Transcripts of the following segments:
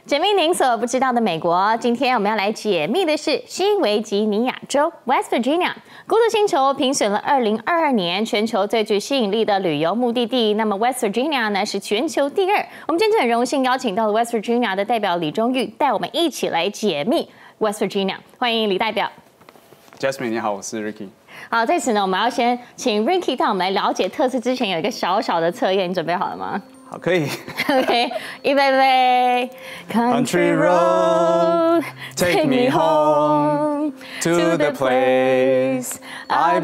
解密您所不知道的美国，今天我们要来解密的是西维吉尼亚州 West Virginia。孤独星球评选了2022年全球最具吸引力的旅游目的地，那么 West Virginia 呢是全球第2。我们今天很荣幸邀请到了 West Virginia 的代表李忠玉，带我们一起来解密 West Virginia。欢迎李代表。 Jasmine 你好，我是 Ricky。 好，在此呢，我们要先请 Ricky 带我们来了解特斯之前有一个小小的测验，你准备好了吗？ 好，可以。 OK， 预备备 ，Country road take me home to the place I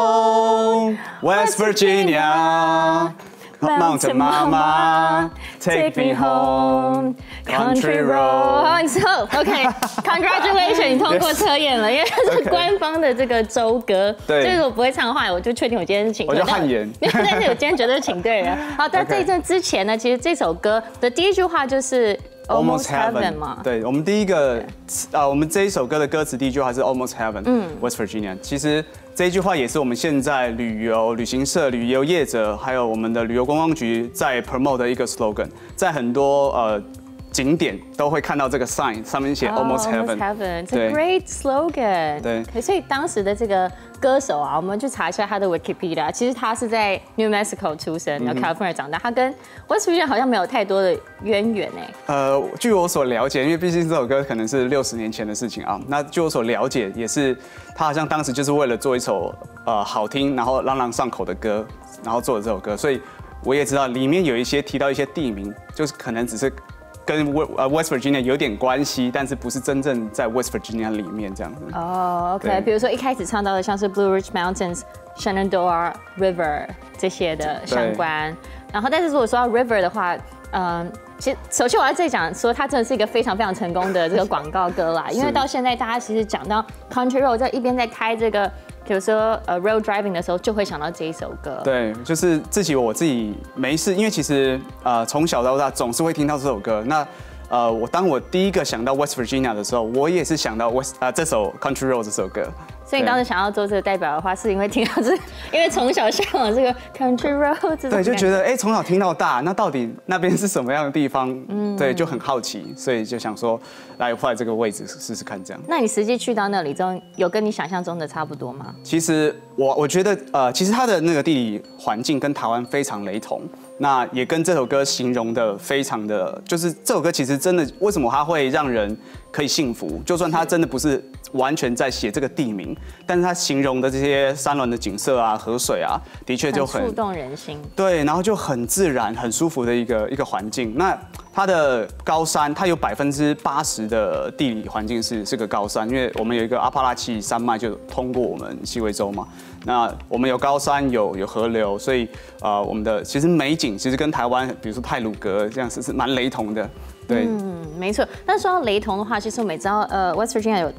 belong, West Virginia. Mountain Mama, take me home, country road. 之后 OK，Congratulations， 你通过测验了，因为它是官方的这个州歌。 对， 就是我不会唱的话，我就确定我今天是请对。 我就汗颜。 但是我今天绝对请对人。好，在这一阵之前呢，其实这首歌的第一句话就是 Almost Heaven 嘛。 对，我们第一个我们这一首歌的歌词第一句话是 Almost Heaven，West Virginia。其实这一句话也是我们现在旅行社、旅游业者，还有我们的旅游观光局在 promote 的一个 slogan， 在很多景点都会看到这个 sign， 上面写 Almost Heaven。 It's a great slogan。 对。 所以当时的这个歌手啊，我们去查一下他的 Wikipedia， 其实他是在 New Mexico 出生，然后 California 长大，他跟 West Virginia 好像没有太多的渊源哎。 据我所了解，因为毕竟这首歌可能是60年前的事情啊，那据我所了解，也是他好像当时就是为了做一首好听然后朗朗上口的歌，然后做的这首歌，所以我也知道里面有一些提到一些地名，就是可能只是跟West Virginia 有点关系，但是不是真正在 West Virginia 里面这样子。 OK， 比如说一开始唱到的像是 Blue Ridge Mountains、Shenandoah River 这些的相关，然后但是如果说到 River 的话，其实首先我要这里讲说，它真的是一个非常非常成功的这个广告歌啦，因为到现在大家其实讲到 Country Road， 在一边在开这个。比如说road driving 的时候，就会想到这一首歌。 对，就是我自己没事，因为其实从小到大总是会听到这首歌。那当我第一个想到 West Virginia 的时候，我也是想到这首 Country Road 这首歌。 所以你当时想要做这个代表的话，是因为听到因为从小向往这个 Country Road 这种。 对，就觉得从小听到大，那到底那边是什么样的地方？对，就很好奇，所以就想说来换这个位置试试看这样。 那你实际去到那里之后，有跟你想象中的差不多吗？ 其实我觉得其实它的那个地理环境跟台湾非常雷同。那也跟这首歌形容的非常的，就是这首歌其实真的，为什么它会让人可以幸福？就算它真的不是完全在写这个地名，但是它形容的这些山峦的景色啊、河水啊，的确就很触动人心。 对，然后就很自然、很舒服的一个环境。那它的高山，它有80%的地理环境是个高山，因为我们有一个阿帕拉契山脉就通过我们西维州嘛。那我们有高山，有河流，所以我们的其实美景其实跟台湾，比如说太鲁阁这样是蛮雷同的。对， 没错。但说到雷同的话，其实我们也知道，West Virginia 有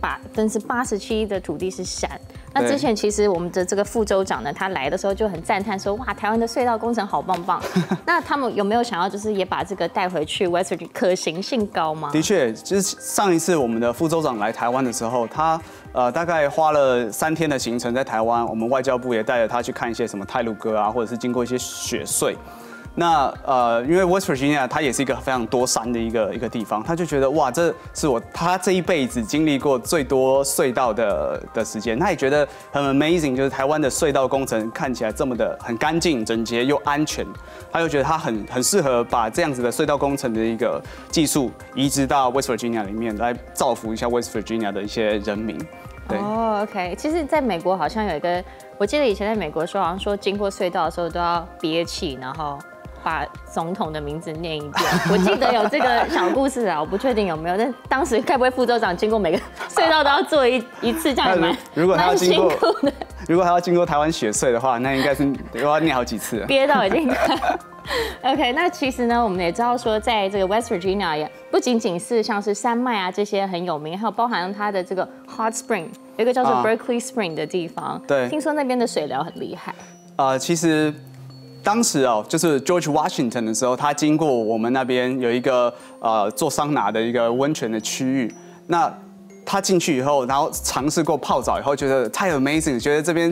87%的土地是山。那之前其实我们的这个副州长呢，他来的时候就很赞叹说，哇，台湾的隧道工程好棒棒。那他们有没有想要就是也把这个带回去 West Virginia， 可行性高吗？ 的确，就是上一次我们的副州长来台湾的时候，他大概花了3天的行程在台湾，我们外交部也带着他去看一些什么太鲁阁啊，或者是经过一些雪隧。那因为 West Virginia 它也是一个非常多山的一个地方，他就觉得哇，这是他这一辈子经历过最多隧道的时间。他也觉得很 amazing， 就是台湾的隧道工程看起来这么的很干净、整洁又安全，他就觉得他很适合把这样子的隧道工程的一个技术移植到 West Virginia 里面，来造福一下 West Virginia 的一些人民。对 OK， 其实在美国好像有一个，我记得以前在美国说，好像说经过隧道的时候都要憋气，然后把总统的名字念一遍。我记得有这个小故事啊，我不确定有没有，但当时该不会副州长经过每个隧道都要做一次，这样蛮辛苦的。 如果他要经过台湾雪隧的话，那应该是又要念好几次了， 憋到已经。OK， 那其实呢，我们也知道说，在这个 West Virginia 也不仅仅是像是山脉啊这些很有名，还有包含它的这个 Hot Spring， 有一个叫做 Berkeley Spring 的地方。 对， 听说那边的水疗很厉害。 其实当时就是 George Washington 的时候，他经过我们那边有一个做桑拿的一个温泉的区域，那他进去以后，然后尝试过泡澡以后，觉得太 amazing， 觉得这边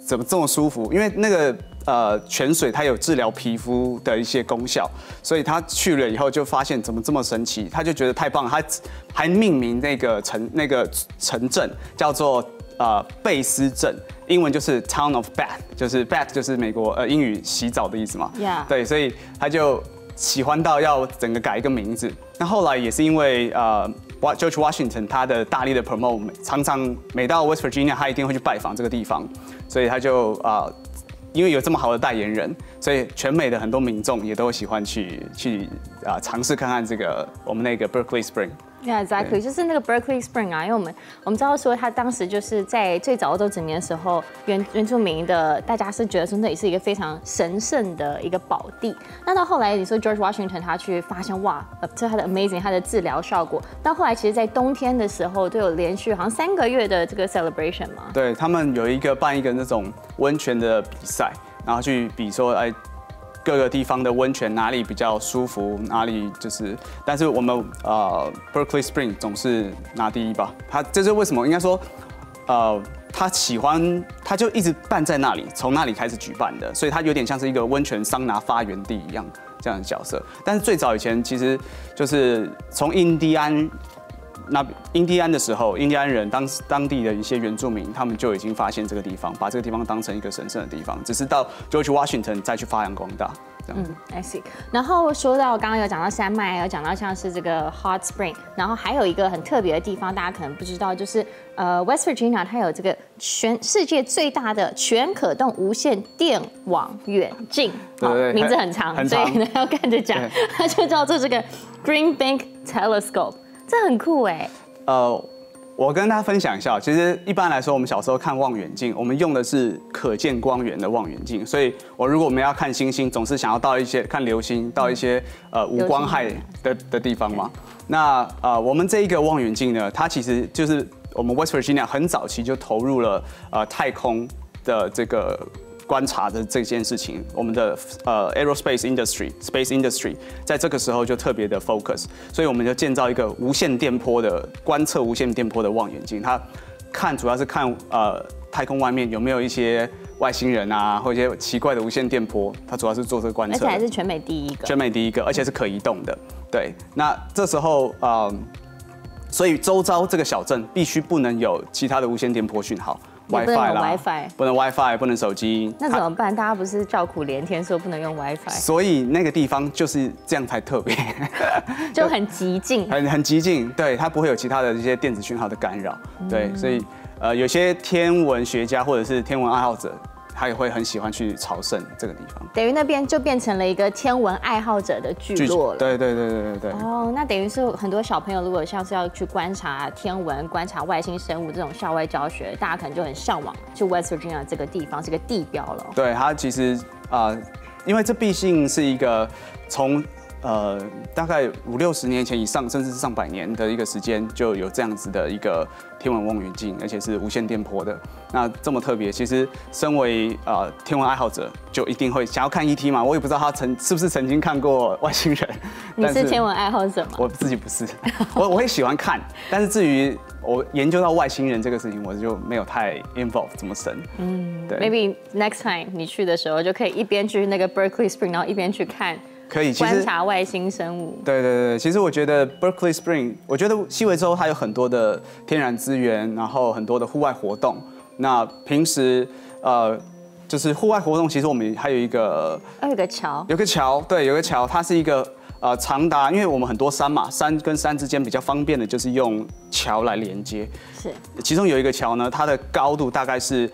怎么这么舒服？因为那个泉水它有治疗皮肤的一些功效，所以他去了以后就发现怎么这么神奇，他就觉得太棒了，他还命名那个城镇叫做贝斯镇，英文就是 Town of Bath， 就是 Bath 就是美国英语洗澡的意思嘛。 Yeah. 对，所以他就喜欢到要整个改一个名字。那后来也是因为George Washington 他的大力的 promote， 常常每到 West Virginia 他一定会去拜访这个地方，所以他就因为有这么好的代言人，所以全美的很多民众也都喜欢去尝试看看这个我们那个 Berkeley Spring。Yeah, exactly， 就是那个 Berkeley Spring 啊，因为我们知道说，他当时就是在最早欧洲整年的时候，原住民的大家是觉得说那里是一个非常神圣的一个宝地。那到后来你说 George Washington 他去发现哇，这他的 amazing， 他的治疗效果。到后来其实，在冬天的时候都有连续好像3个月的这个 celebration 嘛。 对他们有办一个那种温泉的比赛，然后去比说各个地方的温泉哪里比较舒服，哪里就是，但是我们Berkeley Spring 总是拿第一吧。这是为什么？应该说，他喜欢，他就一直办在那里，从那里开始举办的，所以他有点像是一个温泉桑拿发源地一样这样的角色。但是最早以前其实就是从印第安的时候，印第安人当地的一些原住民，他们就已经发现这个地方，把这个地方当成一个神圣的地方，只是到 George Washington 再去发扬光大。 I see。然后说到刚刚有讲到山脉，有讲到像是这个 Hot Spring， 然后还有一个很特别的地方，大家可能不知道，就是West Virginia 它有这个全世界最大的全可动无线电网远镜，名字很长，所以呢要看着讲，它就叫做这个 Green Bank Telescope。这很酷哎。 我跟大家分享一下，其实一般来说，我们小时候看望远镜，我们用的是可见光源的望远镜，所以如果我们要看星星，总是想要到一些看流星，到一些无光害的地方嘛。那我们这一个望远镜呢，它其实就是我们 West Virginia 很早期就投入了太空的这个观察的这件事情，我们的aerospace space industry 在这个时候就特别的 focus， 所以我们就建造一个无线电波的观测无线电波的望远镜，它主要是看太空外面有没有一些外星人啊，或一些奇怪的无线电波，它主要是做这个观测， 而且还是全美第一个， 而且是可移动的。对，那这时候所以周遭这个小镇必须不能有其他的无线电波讯号。WiFi 啦，不能 WiFi， 不能手机。 那怎么办？大家不是叫苦连天说不能用 WiFi？ 所以那个地方就是这样才特别， 就很极静， 很极静。对，它不会有其他的一些电子讯号的干扰。对，所以有些天文学家或者是天文爱好者，他也会很喜欢去朝圣这个地方。 等于那边就变成了一个天文爱好者的聚落了。 对。 哦，那等于是很多小朋友如果像是要去观察天文、观察外星生物这种校外教学，大家可能就很向往去 West Virginia 这个地方，是个地标了。 对，它其实因为这毕竟是一个从大概50-60年前以上，甚至是上百年的一个时间，就有这样子的一个天文望远镜，而且是无线电波的。那这么特别，其实身为天文爱好者，就一定会想要看 ET 嘛。我也不知道他是不是曾经看过外星人。 你是天文爱好者吗？ 我自己不是，我会喜欢看，但是至于我研究到外星人这个事情，我就没有太 involve 这么深。对。 Maybe next time 你去的时候，就可以一边去那个 Berkeley Spring， 然后一边去看。 可以观察外星生物。 对，其实我觉得 Berkeley Spring， 我觉得西维州它有很多的天然资源，然后很多的户外活动。那平时就是户外活动，其实我们还有一个桥， 有个桥，它是一个长达，因为我们很多山嘛，山跟山之间比较方便的就是用桥来连接。 是， 其中有一个桥呢，它的高度大概是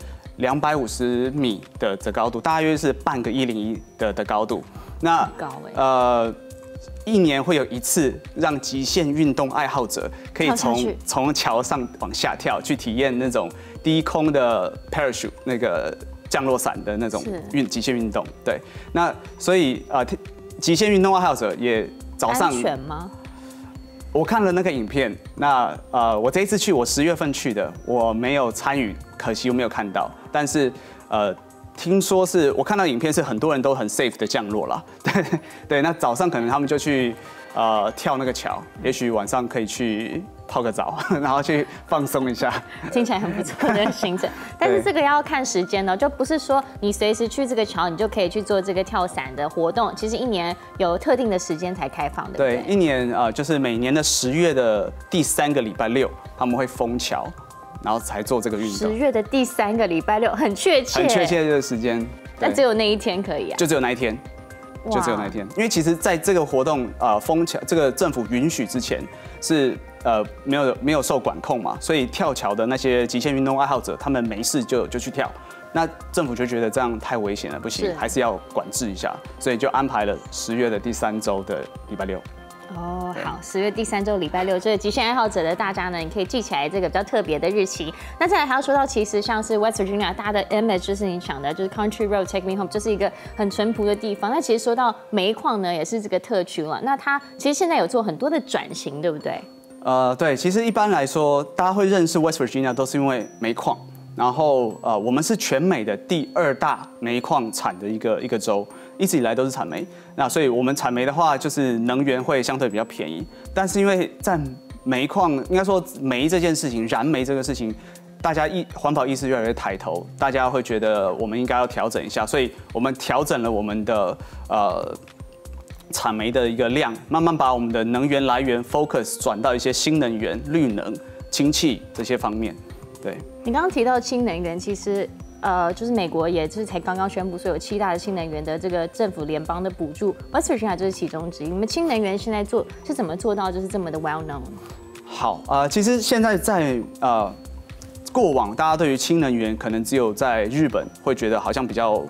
250米的高度，大约是半个101的高度。那一年会有一次让极限运动爱好者可以从桥上往下跳，去体验那种低空的 parachute 那个降落伞的那种极限运动。对，那所以极限运动爱好者也早上安全吗？ 我看了那个影片，那我这一次去，我10月份去的，我没有参与，可惜我没有看到，但是听说是我看到影片是很多人都很 safe 的降落了，对，那早上可能他们就去跳那个桥，也许晚上可以去泡个澡，然后去放松一下。 听起来很不错的行程，但是这个要看时间哦，就不是说你随时去这个桥，你就可以去做这个跳伞的活动。其实一年有特定的时间才开放的。 对，一年就是每年的10月的第3个礼拜六，他们会封桥，然后才做这个运动。 10月的第3个礼拜六，很确切。 很确切的时间。 但只有那一天可以啊。 就只有那一天。就只有那一天，因为其实在这个活动封桥，这个政府允许之前是没有受管控嘛，所以跳桥的那些极限运动爱好者，他们没事就去跳，那政府就觉得这样太危险了，不行，还是要管制一下，所以就安排了10月的第3周的礼拜六。 哦，好，10月第3周礼拜六，这个极限爱好者的大家呢，你可以记起来这个比较特别的日期。那再来还要说到，其实像是 West Virginia， 大家的 image 就是你想的，就是 Country Road Take Me Home， 就是一个很淳朴的地方。那其实说到煤矿呢，也是这个特区了。那它其实现在有做很多的转型，对不对？ 对，其实一般来说，大家会认识 West Virginia 都是因为煤矿。然后我们是全美的第2大煤矿产的一个州，一直以来都是产煤。那所以我们产煤的话，就是能源会相对比较便宜。但是因为在煤矿，应该说煤这件事情，燃煤这个事情，大家环保意识越来越抬头，大家会觉得我们应该要调整一下，所以我们调整了我们的产煤的一个量，慢慢把我们的能源来源 focus 转到一些新能源、绿能、氢气这些方面。对， 你刚刚提到氢能源，其实就是美国也就是才刚刚宣布说有7大的氢能源的这个政府联邦的补助 ，West Virginia 就是其中之一。你们氢能源现在是怎么做到就是这么的 well known？ 好，其实现在在过往大家对于氢能源可能只有在日本会觉得好像比较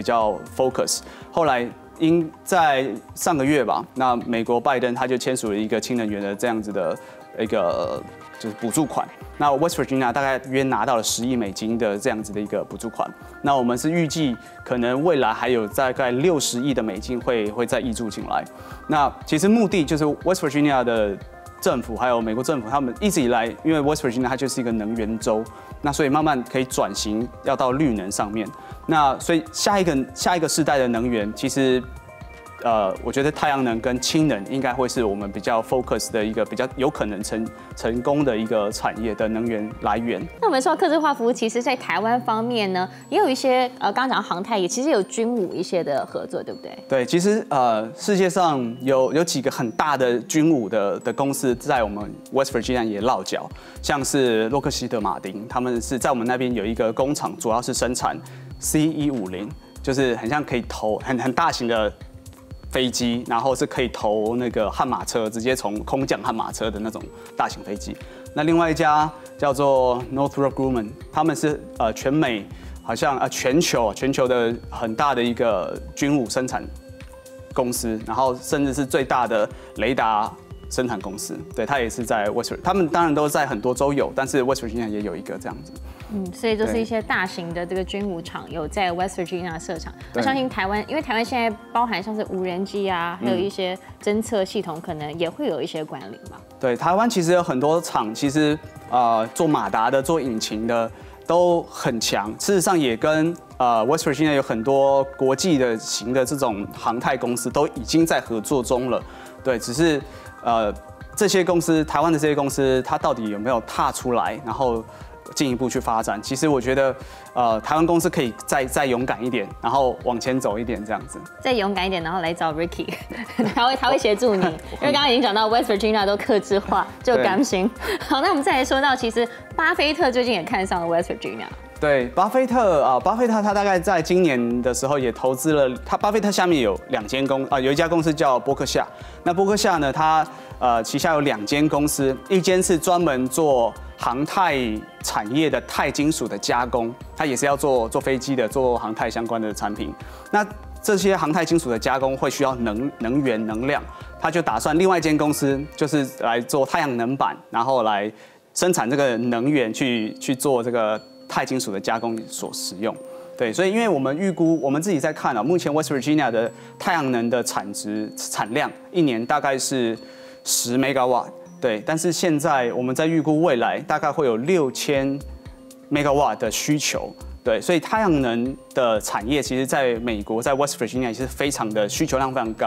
focus， 后来在上个月吧，那美国拜登他就签署了一个氢能源的这样子的一个就是补助款。那 West Virginia 大概约拿到了10亿美金的这样子的一个补助款。那我们是预计可能未来还有大概60亿的美金会再挹注进来。那其实目的就是 West Virginia 的政府还有美国政府，他们一直以来，因为 West Virginia 它就是一个能源州，那所以慢慢可以转型要到绿能上面。那所以下一个世代的能源，其实我觉得太阳能跟氢能应该会是我们比较 focus 的一个比较有可能成功的一个产业的能源来源。 那我们说客制化服务，其实在台湾方面呢，也有一些刚刚讲到航太，也其实有军武一些的合作，对不对？ 对，其实世界上有几个很大的军武的公司在我们 West Virginia 也落脚，像是洛克希德马丁，他们是在我们那边有一个工厂，主要是生产 C-150，就是很像可以投很大型的飞机，然后是可以投那个悍马车，直接从空降悍马车的那种大型飞机。那另外一家叫做 Northrop Grumman， 他们是全美好像全球的很大的一个军武生产公司，然后甚至是最大的雷达生产公司。对，它也是在 West Virginia， 他们当然都在很多州有，但是 West Virginia 也有一个这样子。 所以就是一些大型的这个军武厂有在 West Virginia 设厂。我相信台湾，因为台湾现在包含像是无人机啊，还有一些侦测系统，可能也会有一些关联吧。 对，台湾其实有很多厂，其实做马达的、做引擎的都很强。事实上也跟West Virginia 有很多国际的型的这种航太公司都已经在合作中了。对，只是这些公司，台湾的这些公司，它到底有没有踏出来，然后进一步去发展？其实我觉得，台湾公司可以再勇敢一点，然后往前走一点，这样子。再勇敢一点，然后来找 Ricky， 他会协助你，因为刚刚已经讲到 West Virginia 都客制化，就甘心。好，那我们再来说到，其实巴菲特最近也看上了 West Virginia。 对，巴菲特他大概在今年的时候也投资了，巴菲特下面有有一家公司叫波克夏。那波克夏呢，它旗下有2间公司，一间是专门做航太产业的钛金属的加工，它也是要做飞机的、做航太相关的产品。那这些航太金属的加工会需要能源能量，他就打算另外一间公司就是来做太阳能板，然后来生产这个能源去做这个钛金属的加工所使用。对，所以因为我们预估，我们自己在看目前 West Virginia 的太阳能的产量一年大概是10 megawatt。对，但是现在我们在预估未来大概会有6000 megawatt 的需求。对，所以太阳能的产业其实在美国，在 West Virginia 也是非常的需求量非常高。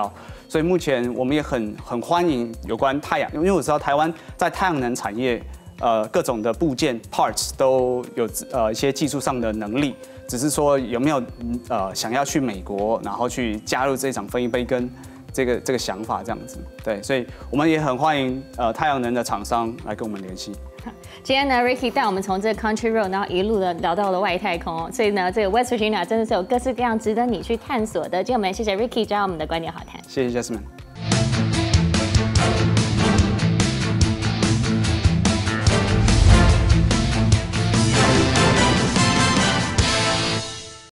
所以目前我们也很欢迎有关太阳，因为我知道台湾在太阳能产业，各种的部件 parts 都有一些技术上的能力，只是说有没有想要去美国，然后去加入这场分一杯羹这个想法这样子。对，所以我们也很欢迎太阳能的厂商来跟我们联系。 今天呢 ，Ricky 带我们从这个 Country Road， 然后一路的聊到了外太空，所以呢，这个 West Virginia 真的是有各式各样值得你去探索的。今天我们谢谢 Ricky 教我们的观点好谈。 谢谢 Jasmine。